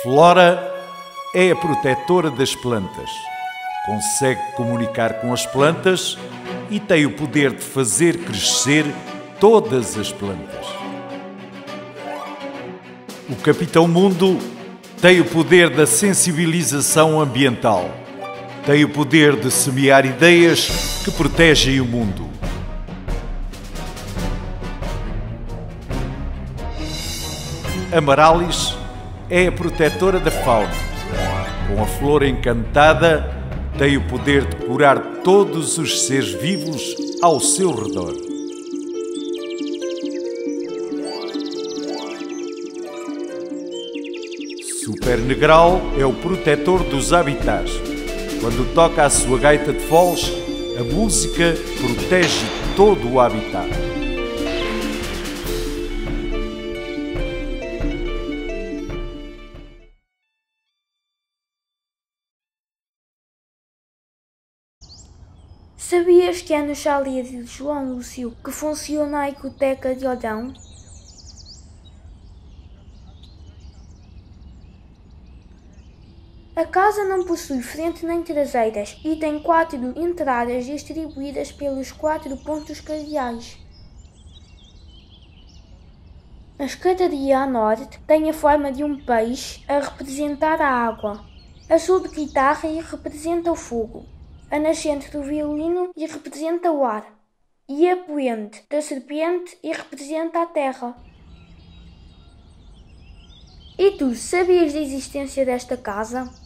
Flora é a protetora das plantas. Consegue comunicar com as plantas e tem o poder de fazer crescer todas as plantas. O Capitão Mundo tem o poder da sensibilização ambiental. Tem o poder de semear ideias que protegem o mundo. Amarallis é a protetora da fauna. Com a flor encantada, tem o poder de curar todos os seres vivos ao seu redor. Super Negral é o protetor dos habitats. Quando toca a sua gaita de foles, a música protege todo o habitat. Sabias que é no chalé de João Lúcio que funciona a ecoteca de Odão? A casa não possui frente nem traseiras e tem 4 entradas distribuídas pelos 4 pontos cardeais. A escadaria a norte tem a forma de um peixe a representar a água. A subguitarra representa o fogo. A nascente do violino e representa o ar, e a poente da serpente e representa a terra. E tu, sabias da existência desta casa?